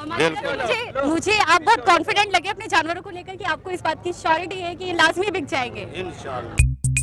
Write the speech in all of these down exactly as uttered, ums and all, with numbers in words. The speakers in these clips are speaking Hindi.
मुझे मुझे आप बहुत कॉन्फिडेंट लगे अपने जानवरों को लेकर कि आपको इस बात की श्योरिटी है कि ये लाजमी बिक जाएंगे। इंशाल्लाह।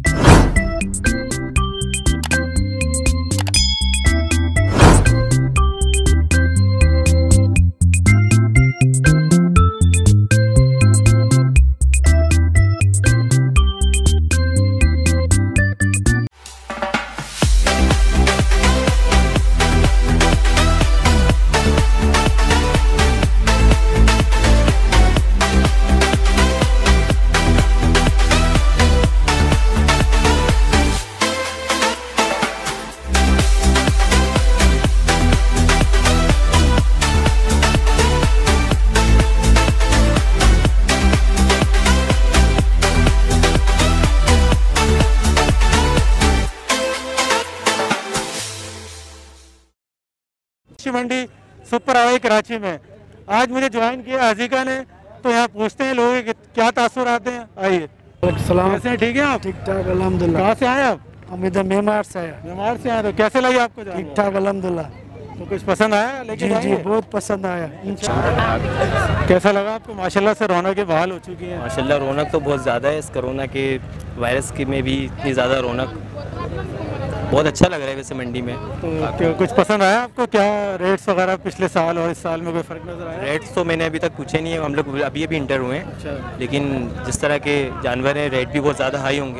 मंडी सुपर हाईवे कराची में आज मुझे ज्वाइन किया अजीका ने, तो यहाँ पूछते हैं लोगों के क्या तासुर आते हैं। आइए। कैसे हैं, ठीक है आप? ठीक ठाक अल्हम्दुलिल्लाह। कहाँ से आए आप? हम इधर मेमार से आए। मेमार से आए, तो कैसे लगे आपको? ठीक ठाक अल्हम्दुलिल्लाह। तो कुछ पसंद आया? लेकिन जी जी बहुत पसंद आया। कैसा लगा आपको? माशाल्लाह से रौनक बहाल हो चुकी है। माशाल्लाह रौनक तो बहुत ज़्यादा है, इस कोरोना के वायरस की में भी इतनी ज़्यादा रौनक, बहुत अच्छा लग रहा है वैसे मंडी में। तो क्या कुछ पसंद आया आपको? क्या रेट्स वगैरह पिछले साल और इस साल में कोई फर्क नजर आया? रेट्स तो मैंने अभी तक पूछे नहीं है, हम लोग अभी अभी इंटर हुए हैं। अच्छा। लेकिन जिस तरह के जानवर हैं रेट भी बहुत ज़्यादा हाई होंगे।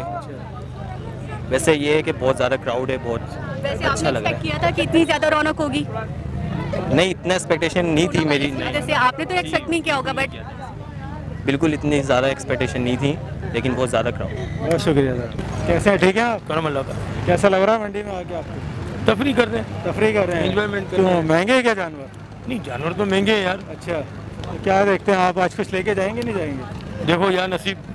अच्छा। वैसे ये है कि बहुत ज़्यादा क्राउड है, बहुत वैसे अच्छा लग रहा है। किया था कि इतनी ज़्यादा रौनक होगी? नहीं, इतना एक्सपेक्टेशन नहीं थी मेरी। जैसे आपने तो एक्सपेक्ट नहीं किया होगा, बट बिल्कुल इतनी ज़्यादा एक्सपेक्टेशन नहीं थी, लेकिन बहुत ज़्यादा क्राउड। बहुत शुक्रिया सर। कैसे हैं, ठीक है आप? करम अल्लाह का। कैसा लग रहा है मंडी में आके आपको? तफरी कर रहे हैं, तफरी कर रहे हैं, एंजॉयमेंट कर रहे क्यों हैं। महंगे हैं क्या जानवर? नहीं, जानवर तो महंगे हैं यार। अच्छा, तो क्या देखते हैं आप, आज कुछ लेके जाएंगे नहीं जाएंगे? देखो यार नसीब।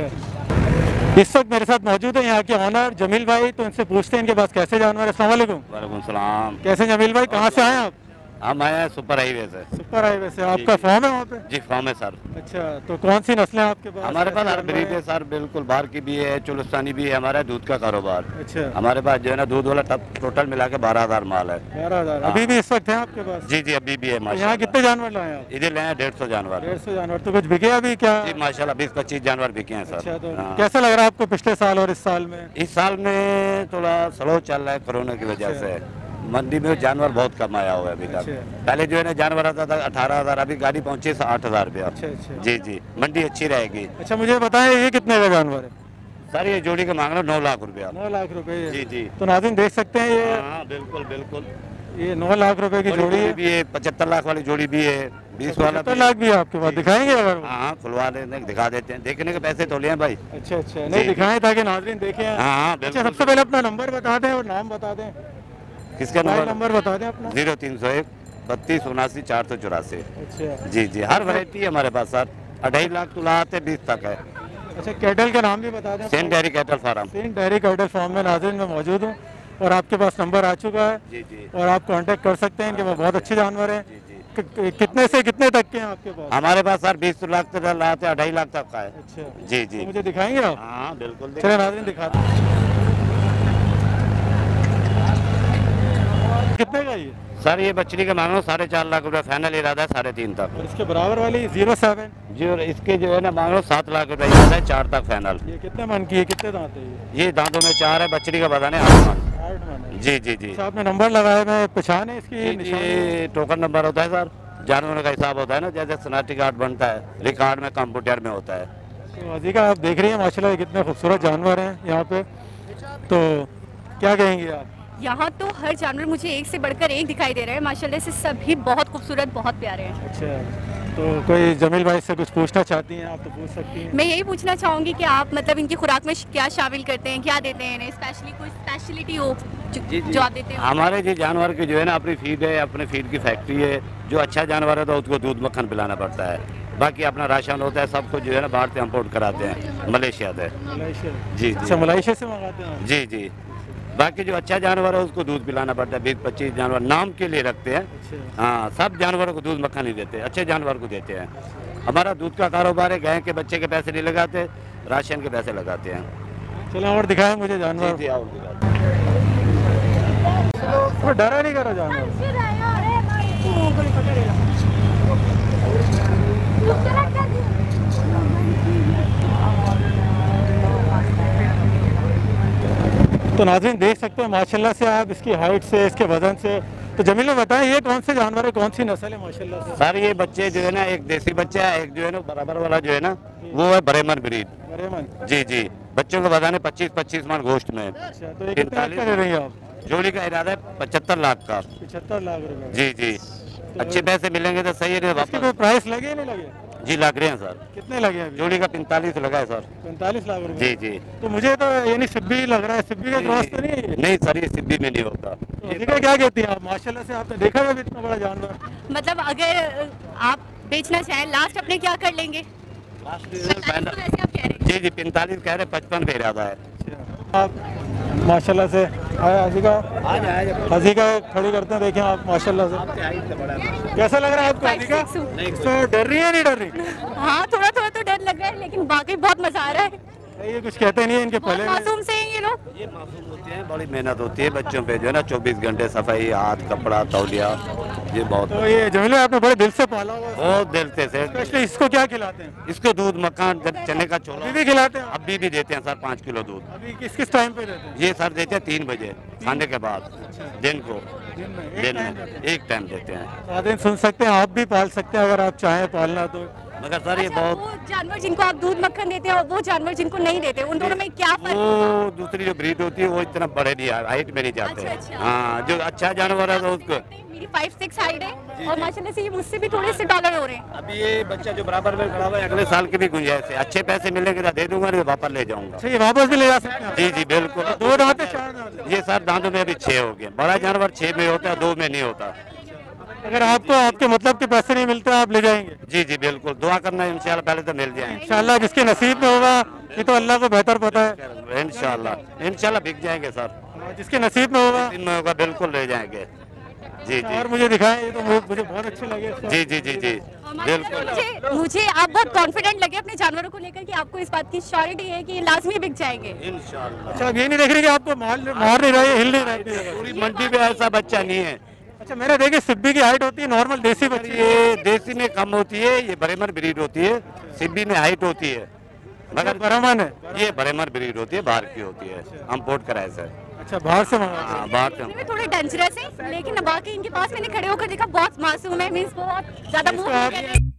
अच्छा, इस वक्त मेरे साथ मौजूद है यहाँ के ऑनर जमील भाई, तो इनसे पूछते हैं इनके पास कैसे जानवर। अस्सलाम वालेकुम। वालेकुम सलाम। कैसे जमील भाई, कहाँ से आए आप? हम आए हैं सुपर हाईवे से। सुपर हाईवे से। आपका फॉर्म है वहाँ पे? जी फॉर्म है सर। अच्छा, तो कौन सी नस्लें हैं आपके पास? हमारे पास हर ब्रीड है सर, बिल्कुल बाहर की भी है, चुलिस्तानी भी है, हमारा दूध का कारोबार। अच्छा। हमारे पास जो है ना दूध वाला टप टोटल मिला के बारह हजार माल है। बारह हजार अभी भी इस वक्त है आपके पास? जी जी अभी भी है। तो माशाल्लाह। यहाँ कितने जानवर लाए आप? इधर लाए हैं डेढ़ सौ जानवर। डेढ़ सौ जानवर। तो कुछ बिके अभी क्या? जी माशाल्लाह बीस पच्चीस जानवर बिके हैं सर। अच्छा, तो हाँ। कैसा लग रहा है आपको पिछले साल और इस साल में? इस साल में थोड़ा स्लो चल रहा है कोरोना की वजह से। मंडी में जानवर बहुत कम आया हुआ है अभी तक। अच्छा। पहले जो है ना जानवर आता था अठारह हजार, अभी गाड़ी पहुंची आठ हजार रुपया। अच्छा अच्छा। जी जी मंडी अच्छी रहेगी। अच्छा, मुझे बताएं ये कितने का जानवर है? सर ये जोड़ी का मांग रहा नौ लाख रुपया। नौ लाख रुपए? जी जी। तो नाज़रीन देख सकते हैं ये हाँ बिल्कुल बिल्कुल। ये नौ लाख रुपए की जोड़ी है। भी है, पचहत्तर लाख वाली जोड़ी भी है, बीस वाला पचहत्तर लाख भी है आपके पास? दिखाएंगे अगर? हाँ खुलवा लेते दिखा देते हैं, देखने के पैसे तो लिए हैं भाई। अच्छा अच्छा, नहीं दिखाएं ताकि नाज़रीन देखें। हाँ अच्छा, बिल्कुल। सबसे पहले अपना नंबर बता दें और नाम बता दें। किसका मोबाइल नंबर? नंबर बता दें अपना। जीरो तीन सौ एक बत्तीस उनासी चार सौ चौरासी। अच्छा जी जी हर वैरायटी है हमारे पास सर, अढ़ाई लाख तो लाते बीस तक है। अच्छा, कैटल का नाम भी बता दें। Saint Dairy Cattle Farm. Saint Dairy Cattle Farm में नाज़रीन मैं मौजूद हूँ और आपके पास नंबर आ चुका है। जी जी। और आप कांटेक्ट कर सकते हैं, इनके पास बहुत अच्छे जानवर हैं। कि- कि- कितने से कितने तक के हैं आपके पास? हमारे पास सर बीस लाख तक लाते अढ़ाई लाख तक का है। अच्छा जी तो जी। मुझे दिखाएंगे आप? हाँ बिल्कुल। चलिए नाज़रीन दिखाते हैं। कितने का ये? सर ये बछड़ी का मांगो साढ़े चार लाख रुपया, फाइनल इरादा है साढ़े तीन तक। और इसके बराबर वाली जीरो सेवन? जो इसके जो है ना मांगो सात लाख रुपया इरादा है, चार तक फाइनल। ये कितने मन की है, कितने दांत है ये? ये दांतों में चार है, बछड़ी का बताने आठ मन। आठ मन है। जी जी जी। अच्छा, आपने नंबर लगाया, मैं पहचान है इसकी? निशान है? ये टोकन नंबर होता है सर, जानवरों का हिसाब होता है ना, जैसे शनाख्ती कार्ड बनता है, रिकॉर्ड में कंप्यूटर में होता है। तो अजीका आप देख रही हैं माशाल्लाह ये कितने खूबसूरत जानवर हैं यहाँ पे, तो क्या कहेंगे आप? यहाँ तो हर जानवर मुझे एक से बढ़कर एक दिखाई दे रहा है माशाल्लाह से, सभी बहुत खूबसूरत, बहुत प्यारे हैं। अच्छा, तो कोई जमील भाई से कुछ पूछना चाहती हैं आप तो पूछ सकती हैं। मैं यही पूछना चाहूँगी कि आप मतलब इनकी खुराक में क्या शामिल करते हैं, क्या देते हैं इन्हें, स्पेशली कोई स्पेशलिटी हो जो, जी जी। जो आप देते हैं? हमारे जी जानवर की जो है ना अपनी फीड है, अपने फीड की फैक्ट्री है। जो अच्छा जानवर है तो उसको दूध मक्खन पिलाना पड़ता है, बाकी अपना राशन होता है, सबको जो है ना बाहर से इम्पोर्ट कराते हैं मलेशिया से। मलेशिया? जी अच्छा, जी मलेशिया से मंगाते हैं आप? जी जी। बाकी जो अच्छा जानवर है उसको दूध पिलाना पड़ता है, बीस पच्चीस जानवर नाम के लिए रखते हैं। अच्छा। हाँ सब जानवरों को दूध मक्खन नहीं देते, अच्छे जानवर को देते हैं। हमारा दूध का कारोबार है, गाय के बच्चे के पैसे नहीं लगाते, राशन के पैसे लगाते हैं। चलो और दिखाएं मुझे जानवर। जी जी आओ दिखाते तो डरा नहीं करो जानवर? तो नाज़रीन देख सकते हैं माशाल्लाह से आप इसकी हाइट से, इसके वजन से। तो जमील में बताएं ये कौन से जानवर है, कौन सी नस्ल है माशाल्लाह से? सर ये बच्चे जो है ना, एक देसी बच्चा है, एक जो है ना बराबर वाला जो है ना वो है ब्रेमन ब्रीड। बरेमन। जी जी, बच्चों को बताने पच्चीस पच्चीस मन गोश्त में। अच्छा, तो ये कितने का दे रही हैं आप? जोड़ी का इरादा है पचहत्तर लाख का। पचहत्तर लाख रुपए। जी जी, अच्छे पैसे मिलेंगे तो सही है, नहीं इसके वापस। कोई प्राइस लगे नहीं लगे? जी लग रहे हैं सर, कितने लगे अभी? जोड़ी का पैंतालीस लगा है सर। पैंतालीस लाख रुपए। जी जी, तो मुझे तो यानी सिब्बी लग रहा है, सिब्बी का क्रॉस तो नहीं है ये? नहीं सर ये सिद्धि में नहीं होता। तो अधिका क्या कहती हैं आप? माशाल्लाह से आपने देखा है इतना बड़ा जानवर? मतलब अगर आप बेचना चाहें लास्ट अपने क्या कर लेंगे? पैंतालीस तो वैसे आप कह रहे हैं। जी जी, पैंतालीस कह रहे, पचपन पे इरादा है। आप माशाल्लाह से आया हजीका, हजीका खड़ी करते हैं, देखें आप माशाल्लाह से। कैसा लग रहा है आपको हजीका? तो डर रही है नहीं डर रही? हाँ थोड़ा थोड़ा तो डर लग रहा है, लेकिन बाकी बहुत मजा आ रहा है। ये कुछ कहते नहीं है इनके बहुत पहले। मासूम से हैं ये लोग। ये मासूम होते हैं, बड़ी मेहनत होती है बच्चों पे जो है ना, चौबीस घंटे सफाई, हाथ कपड़ा तौलिया, ये बहुत तो ये जमील भाई आपने बड़े दिल से पाला हुआ है। बहुत दिलते से। स्पेशली इसको क्या खिलाते हैं? इसको दूध, मक्खन, चने का छोला अभी भी खिलाते हैं? अभी भी देते हैं सर, पाँच किलो दूध। अभी किस किस टाइम पे देते हैं? ये सर देते हैं तीन बजे खाने के बाद, दिन को, दिन में एक दिन टाइम में देते हैं। एक टाइम देते हैं। नाज़रीन सुन सकते हैं, आप भी पाल सकते हैं अगर आप चाहें पालना तो। मगर सर ये अच्छा, बहुत, वो जानवर जिनको आप दूध मक्खन देते हैं और वो जानवर जिनको नहीं देते, उन दोनों में क्या फर्क? वो दूसरी जो ब्रीड होती है वो इतना बड़े नहीं, हाइट में नहीं जाते। अच्छा, अच्छा। हाँ, जो अच्छा जानवर है तो उसको मेरी फाइव सिक्स हाइट है और माशाल्लाह से ये मुझसे भी थोड़े से डॉलर हो रहे हैं। अभी ये बच्चा जो बराबर में खड़ा हुआ है, अगले साल की भी गुंजाइश है। अच्छे पैसे मिलेंगे तो दे दूंगा, नहीं तो वापस ले जाऊंगा। अच्छा, ये वापस भी ले जा सकते हैं? जी जी बिल्कुल। दो दांत है, चार दांत है? ये सर दांतों में अभी छह हो गए। बड़ा जानवर छह में होता है, दो में नहीं होता। अगर आपको आपके मतलब के पैसे नहीं मिलते आप ले जाएंगे? जी जी बिल्कुल, दुआ करना इंशाल्लाह पहले तो मिल जाए। इंशाल्लाह जिसके नसीब में होगा, ये तो अल्लाह को बेहतर पता है। इंशाल्लाह इंशाल्लाह बिक जाएंगे सर, जिसके नसीब में होगा। दिन में होगा बिल्कुल ले जाएंगे। जी जी और मुझे दिखाएं, ये तो मुझे मुझे बहुत अच्छे लगे। जी जी जी जी बिल्कुल। मुझे मुझे आप बहुत कॉन्फिडेंट लगे अपने जानवरों को लेकर कि आपको इस बात की श्योरिटी है कि ये लाजमी बिक जाएंगे। इंशाल्लाह। अच्छा, अब ये नहीं देख रहे कि आपको मार मार नहीं रहा है, हिल नहीं रहा है? पूरी मंडी में ऐसा बच्चा नहीं है। अच्छा, मैंने देखी सिब्बी की हाइट होती है नॉर्मल देसी बच्ची। ये देसी में कम होती है, ये ब्रेमन ब्रीड होती है। सिब्बी में हाइट होती है, मगर बरामन है? ये ब्रेमन ब्रीड होती है, बाहर की होती है, इम्पोर्ट कराए सर। अच्छा, बाहर से मंगा। हाँ बाहर से। में थोड़े डेंजरस है, लेकिन बाकी इनके पास मैंने खड़े होकर देखा बहुत मासूम है, मीन्स बहुत ज्यादा मूव इसको नहीं आप- कर रहे।